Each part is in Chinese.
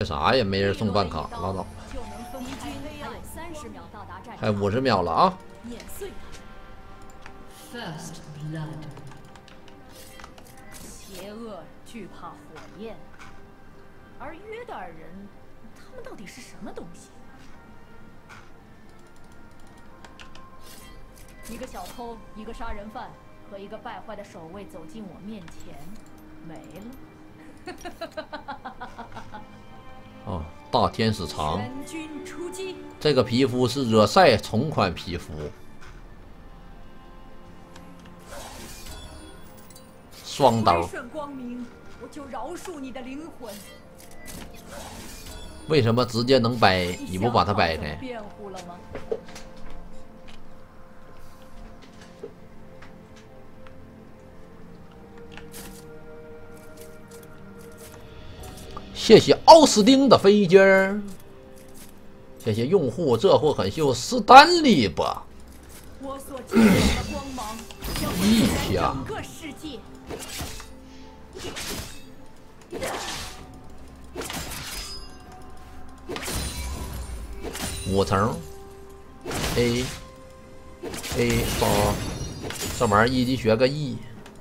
啥呀？没人送办卡，拉倒吧。还50秒了啊！ First blood。 邪恶惧怕火焰，而约德尔人，他们到底是什么东西？一个小偷，一个杀人犯和一个败坏的守卫走进我面前，没了。 哦，大天使长， 全军出击。 这个皮肤是惹晒同款皮肤。 双刀， 光明，我就饶恕你的灵魂。 为什么直接能掰？你不把它掰开？ 辩护了吗？ 谢谢奥斯汀的飞机儿，谢谢用户这货很秀斯丹利吧。 我所见到的光芒将一会下。 整个世界。 5层 A 杀，这玩意儿1级学个 E，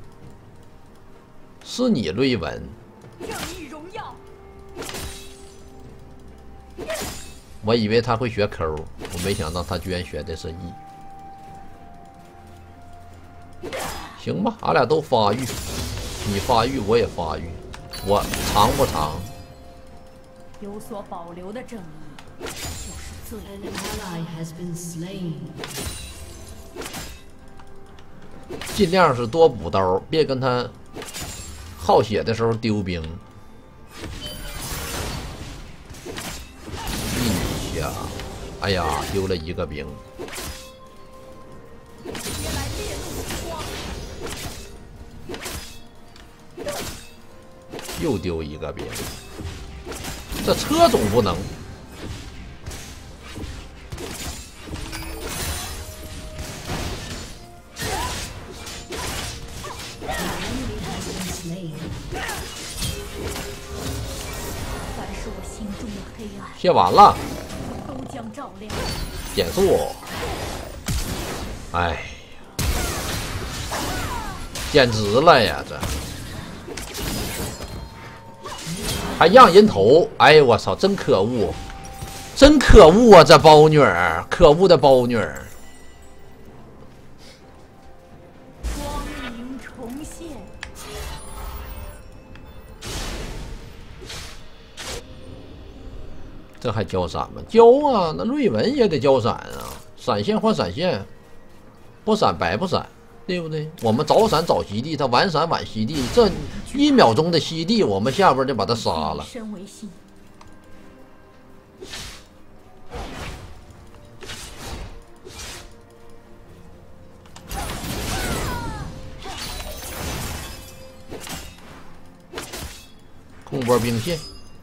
是你瑞文？ 正义荣耀。 我以为他会学 Q， 我没想到他居然学的是 E。行吧，俺俩都发育，你发育我也发育，我长不长？ 有所保留的正义就是罪。 An ally has been slain. 尽量是多补刀，别跟他耗血的时候丢兵。一下，哎呀，丢了1个兵。又丢1个兵，这车总不能。 凡是我心中的黑暗， 卸完了， 都将照亮。 减速。哎呀，简直了呀！这还让人头，哎呦我操，真可恶，真可恶啊！这包女儿，可恶的包女儿。 光明重现。 这还交闪吗？交啊，那瑞文也得交闪啊，闪现换闪现，不闪白不闪，对不对？我们早闪早吸地，他晚闪晚吸地，这1秒钟的吸地，我们下边就把他杀了。 身为信。 空波兵线，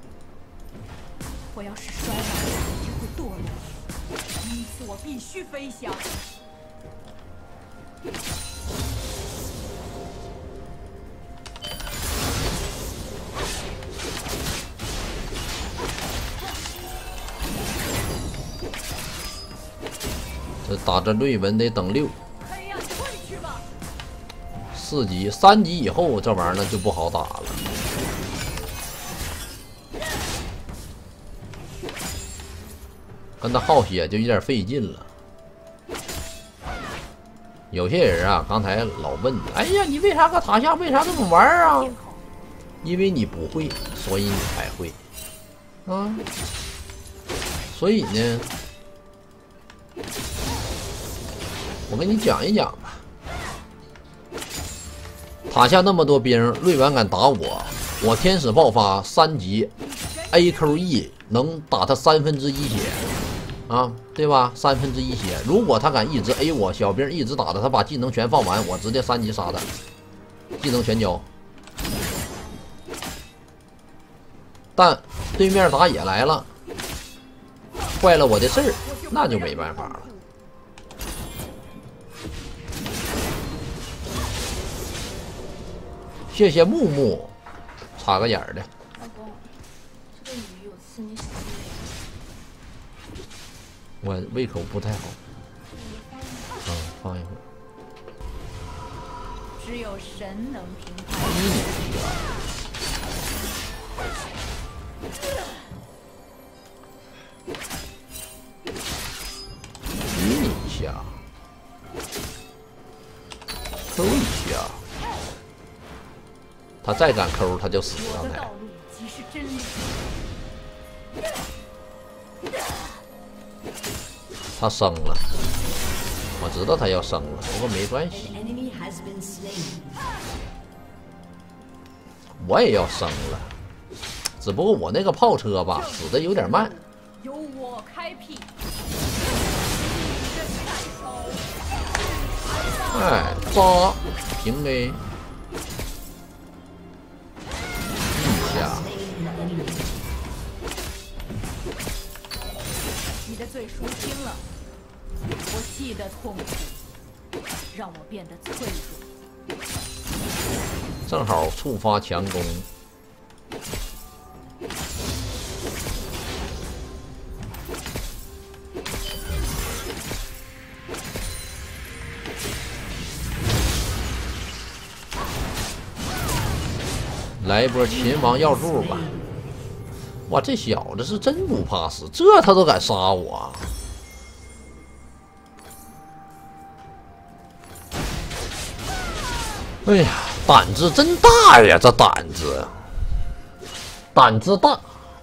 我要是摔倒，就会堕落，因此我必须飞翔。 这打这瑞文得等6、 黑暗退去吧。 4级、3级以后，这玩意儿呢就不好打了。跟他耗血就有点费劲了。有些人啊，刚才老问，哎呀，你为啥搁塔下为啥这么玩啊？因为你不会，所以你才会啊。所以呢，我跟你讲一讲吧。塔下那么多兵，瑞文敢打我，我天使爆发3级 AQE 能打他1/3血。 啊，对吧？1/3血。如果他敢一直 A 我，小兵一直打他，他把技能全放完，我直接3级杀他，技能全交。但对面打野来了，坏了我的事儿，那就没办法了。谢谢木木，插个眼儿的。 老公，这个鱼有刺。 次你小心点。 我胃口不太好。放一会儿。 只有神能平判。 晕一下，抠一下，他再敢抠，他就死刚才。 我的道路即是真理。 他生了，我知道他要生了，不过没关系， An enemy has been slain. 我也要生了，只不过我那个炮车吧，死的有点慢。 由我开辟。 哎，扎平 A， 一下， Slain an enemy. 你的罪赎清了，我记得痛苦，让我变得脆弱。 正好触发强攻。来一波秦王耀柱吧！哇，这小子是真不怕死，这他都敢杀我！哎呀，胆子真大呀，这胆子，胆子大。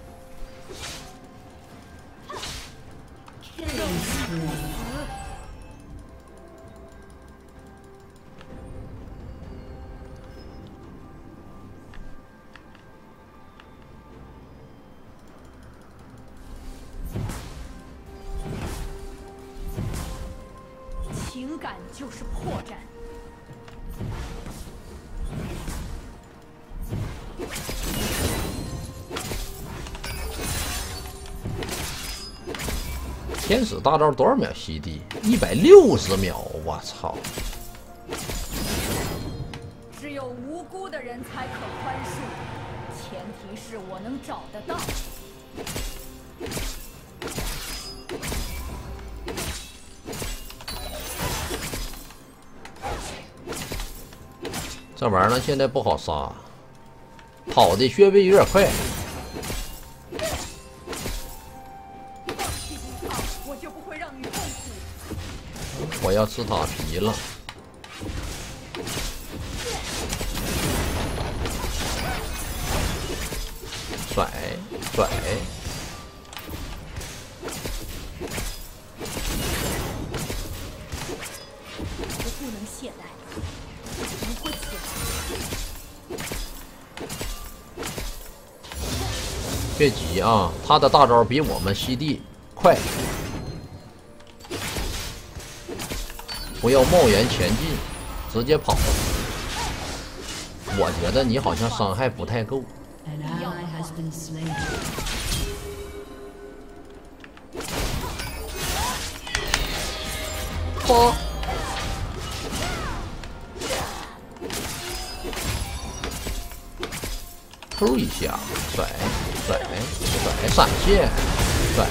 情感就是破绽。 天使大招多少秒吸地？160秒！我操！ 只有无辜的人才可宽恕，前提是我能找得到。 这玩意儿呢，现在不好杀，跑的稍微有点快。 我就不会让你痛苦。 我要吃塔皮了。甩甩， 我不能懈怠，不会死的。 别急啊，他的大招比我们吸地快，不要冒言前进，直接跑。我觉得你好像伤害不太够。 An ally has been slain. 八，抽一下，甩甩甩，闪现，甩。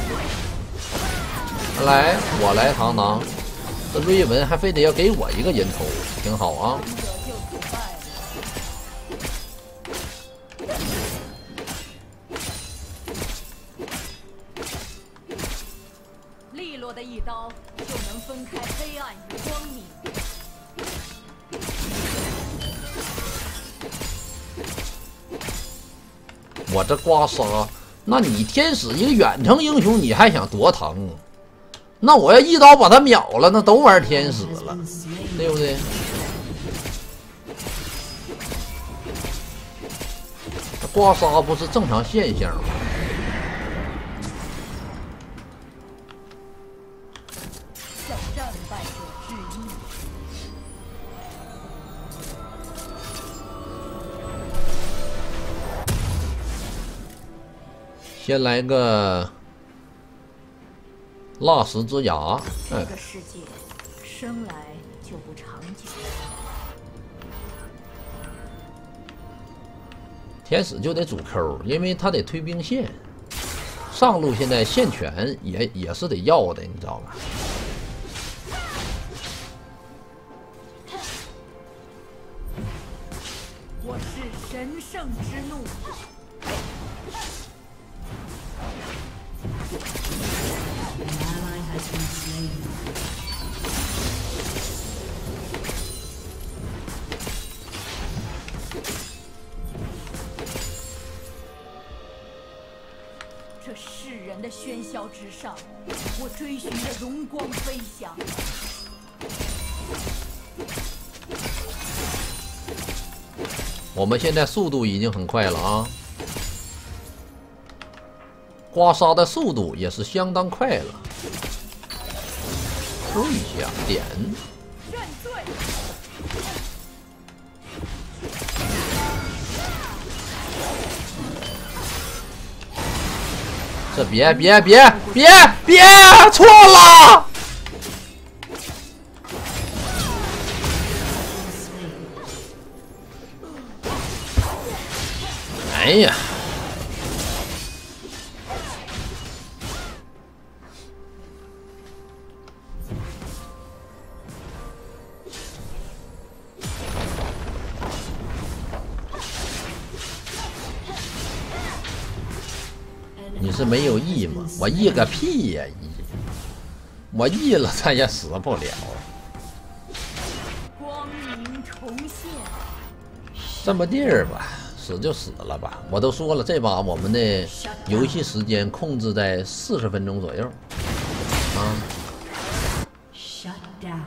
来，我来堂堂。这瑞文还非得要给我一个人头，挺好啊。 者就此败了。利落的一刀就能分开黑暗与光明。 我这刮痧，那你天使一个远程英雄，你还想多疼？那我要一刀把他秒了，那都玩天使 Has 了， been slain. 对不对？这刮痧不是正常现象吗？ 向战败者致意。 先来个蜡石之牙， 这个世界生来就不长久。 天使就得主抠，因为他得推兵线。 上路现在线权也是得要的，你知道吧？ 我是神圣之怒。 An ally has been slain. 这世人的喧嚣之上，我追寻着荣光飞翔。 我们现在速度已经很快了啊，刮痧的速度也是相当快了。Q 一下点， 认罪。 这别错了！哎呀！你是没有 E 吗？我 E 个屁呀 ！E， 我 E 了，他也死不了。 光明重现。 这么地儿吧，死就死了吧。我都说了，这把我们的游戏时间控制在40分钟左右。啊。 Shut down.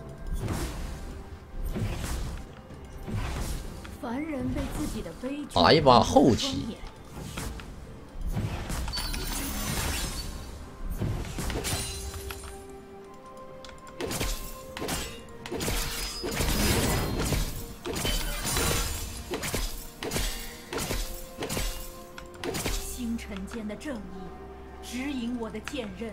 凡人被自己的悲剧打一把后期。 星辰间的正义指引我的剑刃。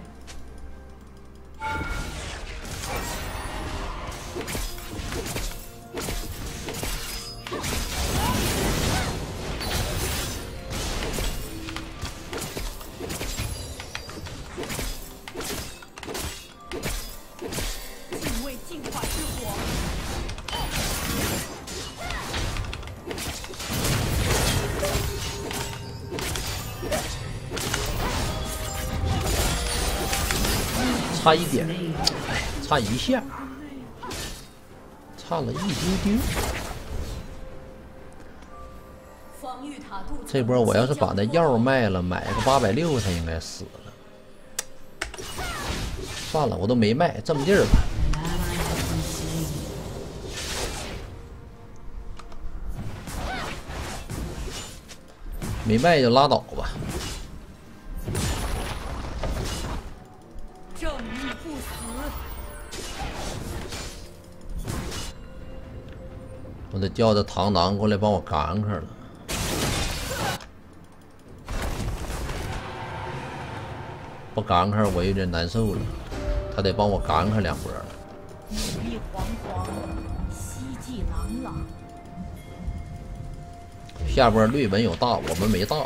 敬畏进化之火。 差一点，哎，差一下，差了一丢丢。 防御塔镀层这波我要是把那药卖了，买个860，他应该死了。算了，我都没卖，这么地儿吧。 An ally has been slain. 没卖就拉倒吧。 正义不死。 我得叫这螳螂过来帮我干开了。不干开我有点难受了，他得帮我干开2波。 努力惶惶，希冀朗朗。 下波绿文有大，我们没大。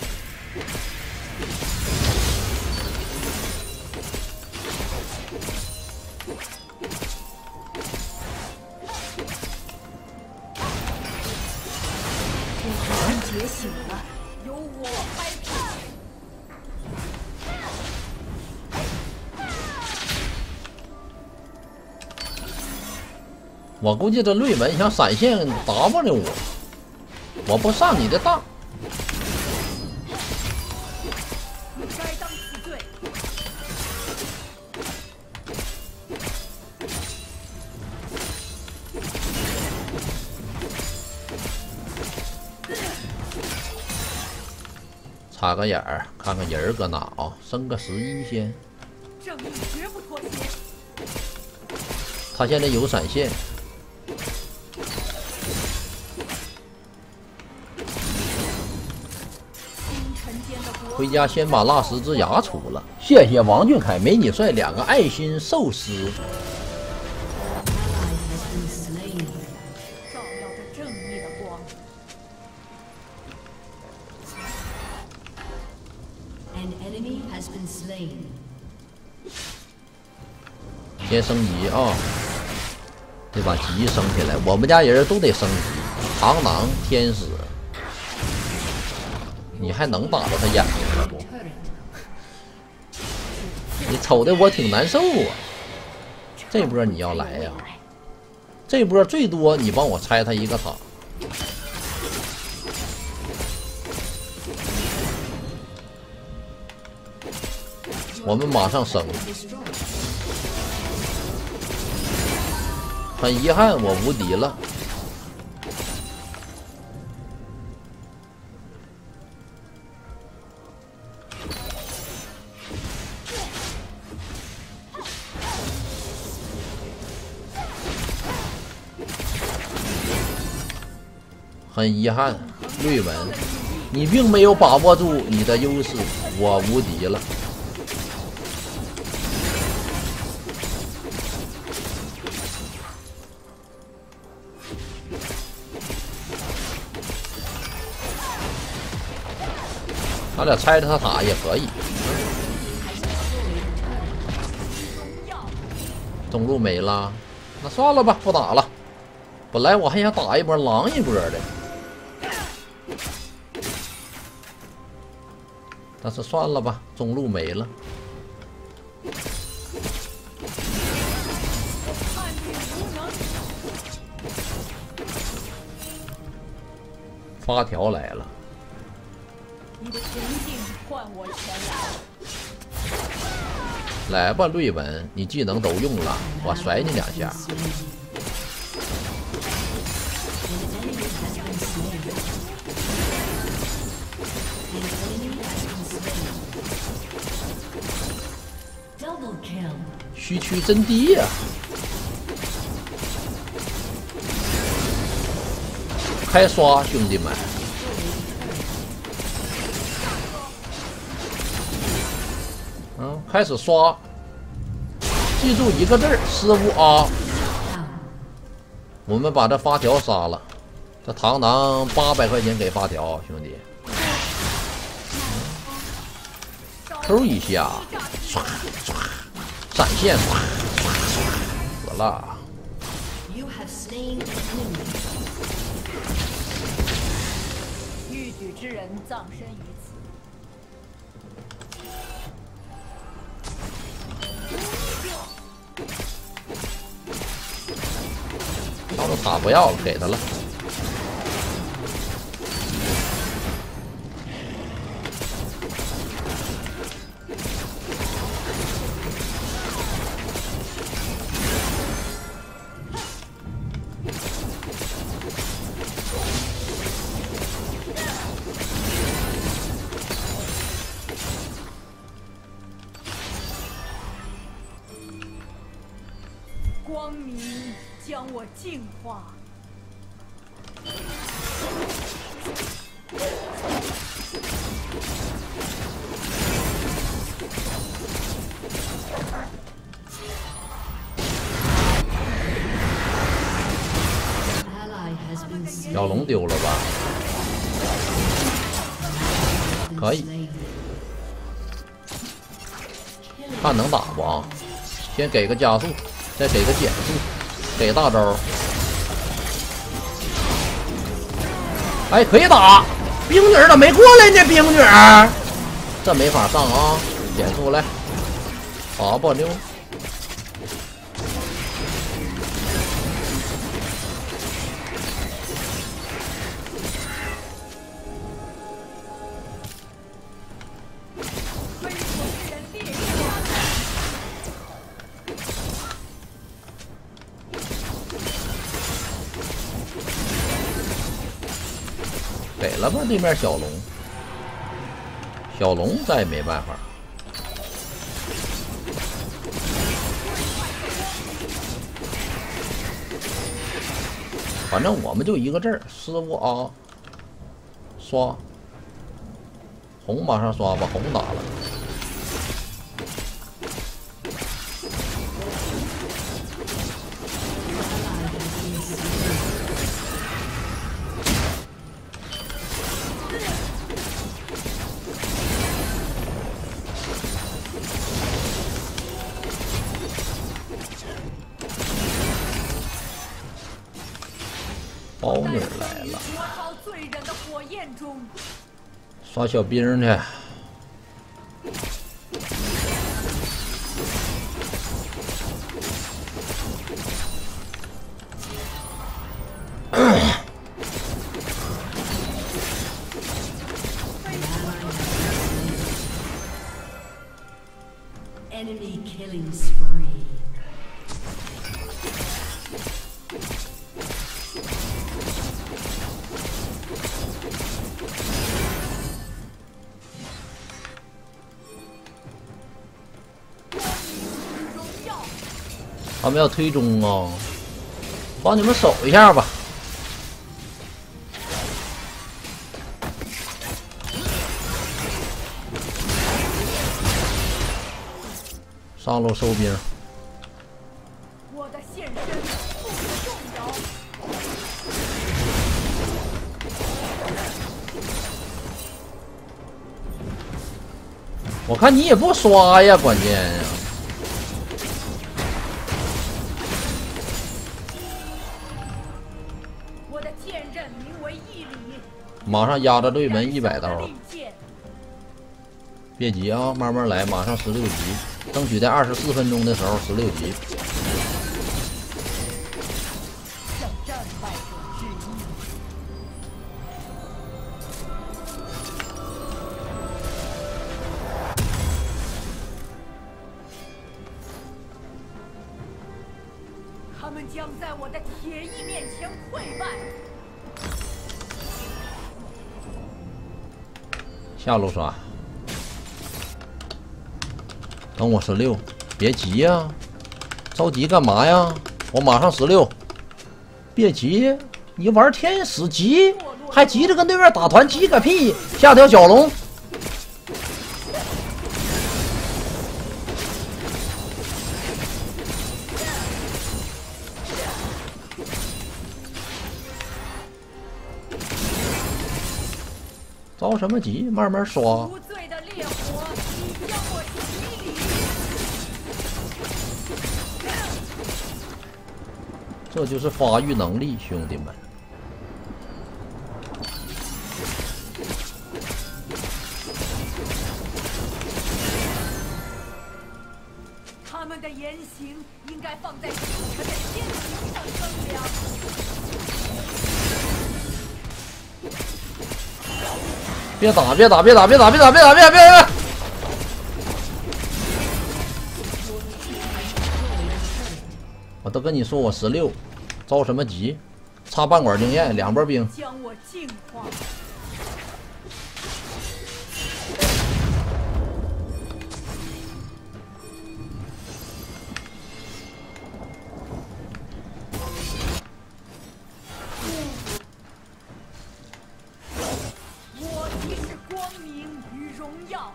觉醒了，由我开炮。 我估计这绿文想闪现 W 我不上你的当。 你该当此罪。 插个眼儿，看看人儿搁哪啊？升个11先。 正义绝不妥协。 他现在有闪现。回家先把蜡石之牙除了。谢谢王俊凯美女帅2个爱心寿司。 照耀着正义的光。 An An enemy has been slain. 先升级啊，得把级升起来。我们家人都得升级。螳螂、天使，你还能打到他眼睛了不？你瞅的我挺难受啊。这波你要来呀、这波最多你帮我拆他一个塔。我们马上升。很遗憾，我无敌了。很遗憾，瑞文，你并没有把握住你的优势，我无敌了。他俩拆着他塔也可以。中路没了，那算了吧，不打了。本来我还想打一波狼一波的。但是算了吧，中路没了。发条来了， 你的平静换我前来。 来吧，瑞文，你技能都用了，我甩你两下。区区真低呀、开刷，兄弟们！开始刷，记住一个字儿，失误啊！我们把这发条杀了，这螳螂800块钱给发条，兄弟。Q 一下，唰唰，闪现，唰唰唰，死了。 欲举之人葬身于此。 他的塔不要了，给他了。 光明将我净化。 小龙丢了吧？可以，看能打不啊？先给个加速，再给个减速，给大招。哎，可以打！冰女咋没过来呢？冰女，这没法上啊！减速来，好不溜。给了吧，对面小龙，小龙再也没办法。反正我们就一个字儿，失误啊！刷，红马上刷吧，红打了。 包女来了， 火烧醉人的火焰中。 刷小兵去。 Enemy killing spree. 他们要推中啊，帮你们守一下吧。上路收兵。 我的现身不可动摇。 我看你也不刷呀，关键呀。 我的剑刃名为义理。 马上压着对门100刀。别急啊，慢慢来，马上16级，争取在24分钟的时候16级。 向战败者致意。他们将在我的铁翼面前溃败。 下路刷。等我16，别急呀，着急干嘛呀？我马上16，别急，你玩天使急，还急着跟对面打团，急个屁！下条小龙，着什么急？慢慢刷。 无罪的烈火已将我洗礼。 这就是发育能力，兄弟们。 他们的言行应该放在清晨的天平上衡量。 别打！别打！别打！别打！别打！别打！别打！别！我都跟你说，我16，着什么急？差半管经验，2波兵。 将我净化。我即是光明与荣耀。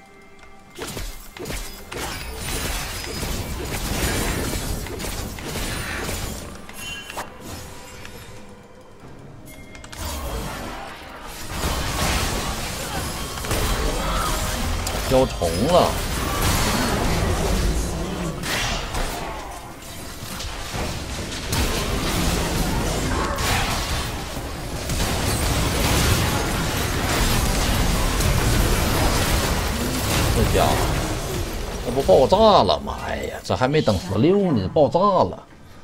交虫了，这家伙，这不爆炸了吗？哎呀，这还没等16呢，爆炸了。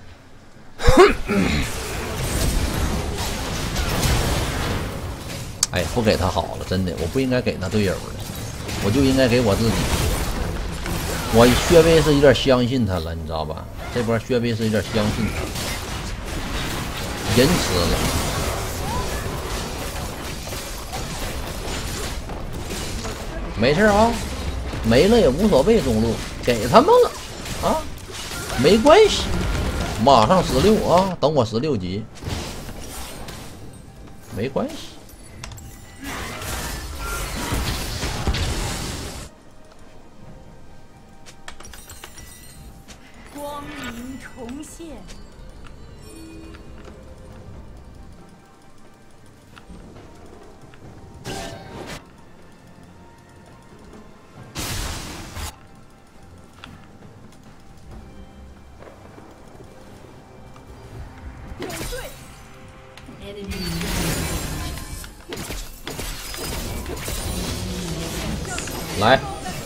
哎，不给他好了，真的，我不应该给他队友的。我就应该给我自己。我薛微是有点相信他了，你知道吧？这波薛微是有点相信他，仁慈了。没事啊，没了也无所谓，中路给他们了啊，没关系。马上16啊，等我16级，没关系。 光明重现。有罪。 来，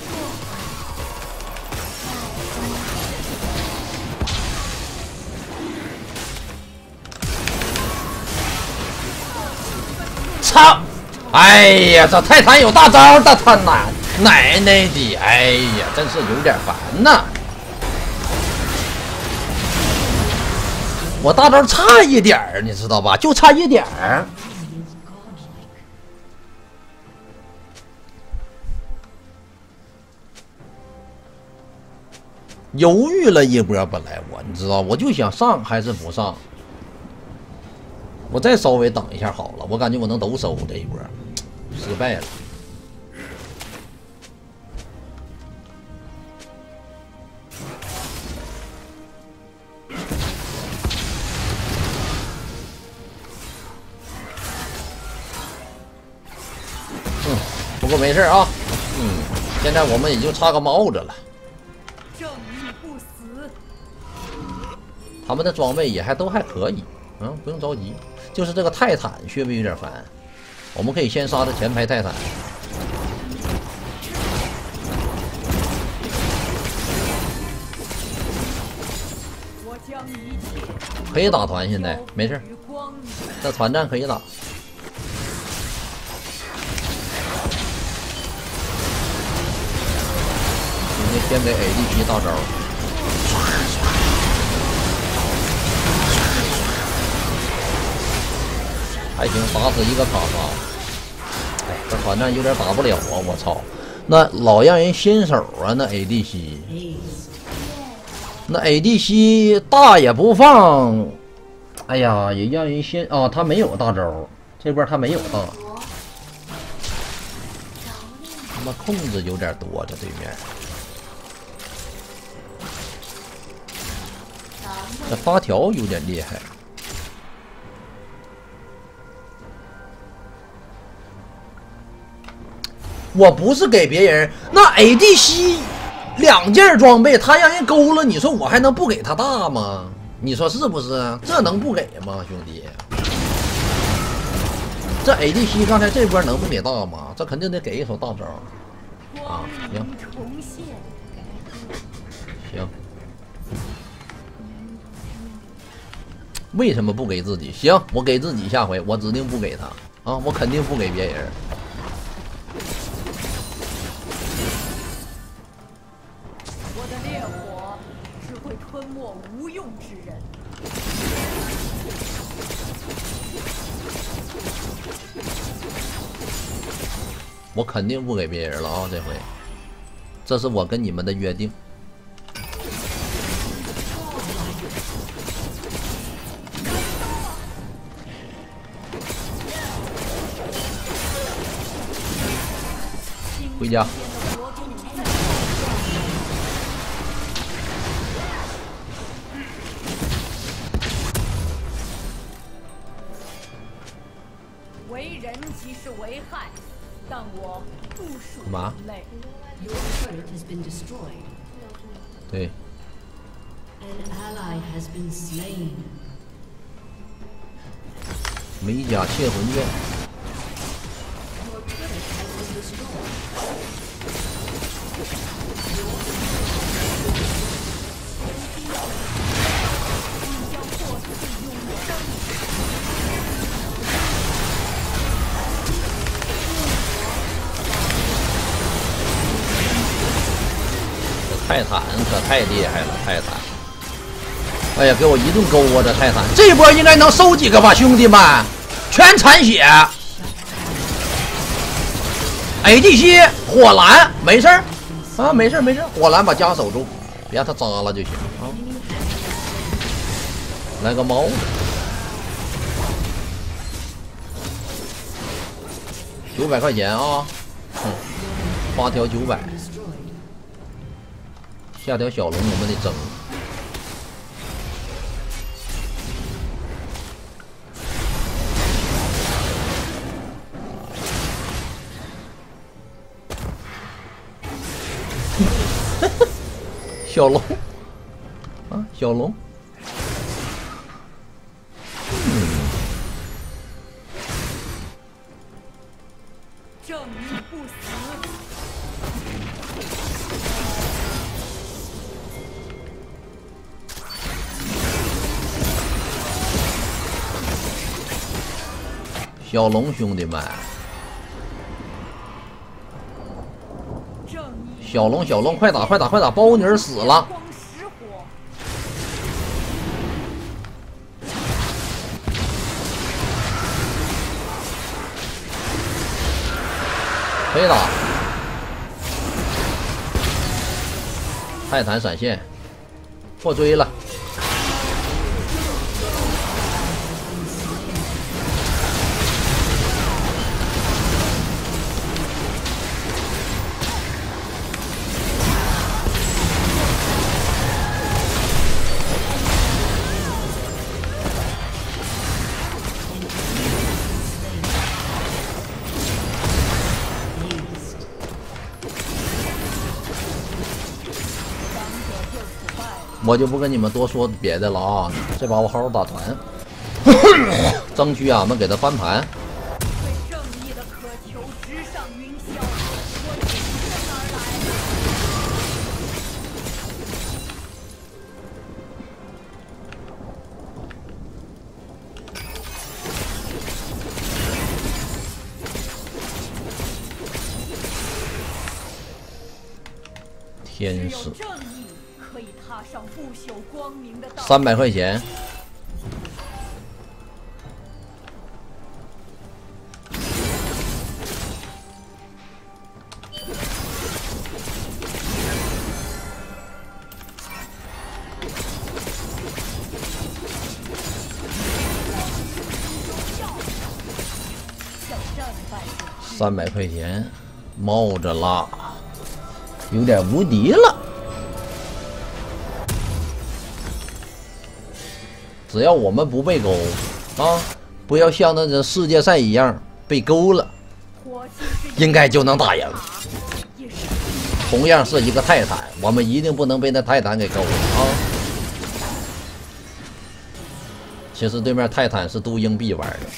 操！哎呀，这泰坦有大招的，他奶奶的！哎呀，真是有点烦呐。我大招差一点儿，你知道吧？就差一点儿。犹豫了一波，本来你知道，我就想上还是不上。我再稍微等一下好了，我感觉我能都收这一波，失败了。不过没事啊，现在我们也就差个帽子了。 正义不死。 他们的装备也都还可以，不用着急。就是这个泰坦稍微有点烦，我们可以先杀这前排泰坦。 我将一切可以打团，现在没事，这团战可以打。先给 ADC 大招，还行，打死一个卡莎。哎，这团战有点打不了啊！我操，那老让人新手啊！那 ADC， 那 ADC 大也不放，哎呀，也让人先啊！他没有大招，这波他没有大，他妈控制有点多，这对面。这发条有点厉害，我不是给别人，那 ADC 2件装备，他让人勾了，你说我还能不给他大吗？你说是不是？这能不给吗，兄弟？这 ADC 刚才这波能不给大吗？这肯定得给一手大招啊！行，行。为什么不给自己？行，我给自己，下回我指定不给他啊！我肯定不给别人。 我的烈火只会吞没无用之人。 我肯定不给别人了啊！这回，这是我跟你们的约定。回家。 为人即是为害，但我不属干嘛？ 人类。 Your turret has been destroyed. 对， An ally has been slain. 美甲窃魂卷。 Your turret has been destroyed. 泰坦可太厉害了，泰坦！哎呀，给我一顿勾啊！这泰坦这波应该能收几个吧，兄弟们，全残血。ADC 火蓝没事儿啊，没事儿没事儿，火蓝把家守住，别让他扎了就行啊。来个猫子，900块钱啊，发条900。 下条小龙我们得整。小龙啊，小龙。 小龙兄弟们，小龙，快打，包尼尔死了。可以打。泰坦闪现，破追了。我就不跟你们多说别的了啊！这把我好好打团，争取俺们给他翻盘。 对正义的渴求直上云霄，我挺身而来。 天使。 正义可以踏上不朽光明的道路。 300块钱。300块钱，冒着啦，有点无敌了。只要我们不被勾啊，不要像那个世界赛一样被勾了，应该就能打赢。同样是一个泰坦，我们一定不能被那泰坦给勾了啊！其实对面泰坦是赌硬币玩的。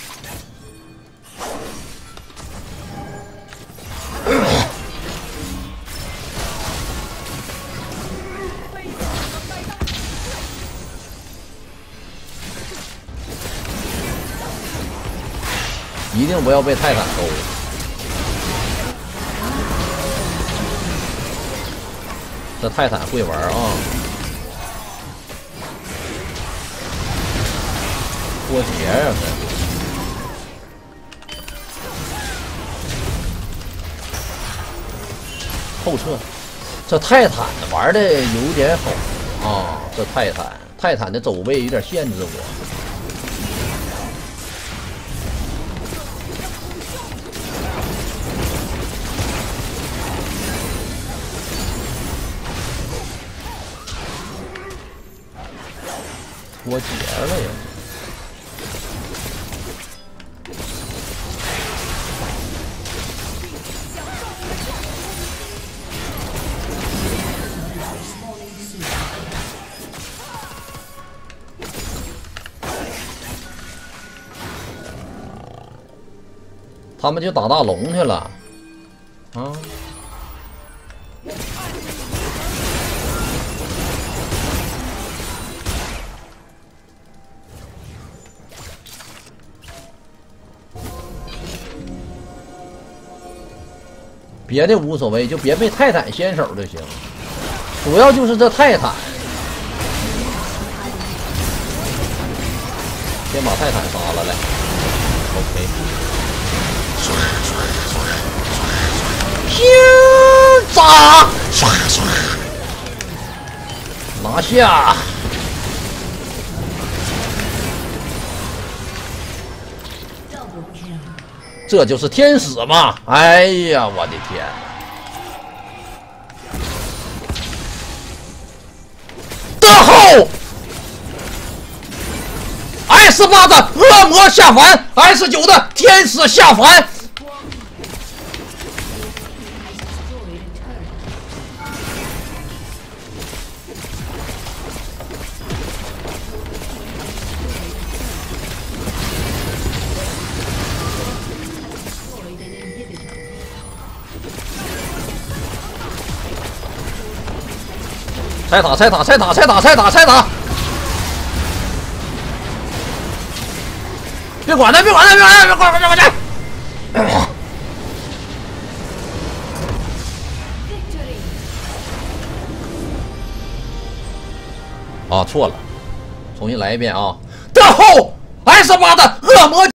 一定不要被泰坦勾。这泰坦会玩啊！脱节呀，后撤。这泰坦玩的有点好啊！这泰坦的走位有点限制我。脱节了呀！他们就打大龙去了，啊！别的无所谓，就别被泰坦先手就行。主要就是这泰坦，先把泰坦杀了来。OK。砸！拿下！这就是天使嘛！哎呀，我的天！之后 ，S8的恶魔下凡 ，S9的天使下凡。拆塔！ 别管他，别管他，别管他，别管他，别管他！啊，错了，重新来一遍啊！的后 S8的恶魔。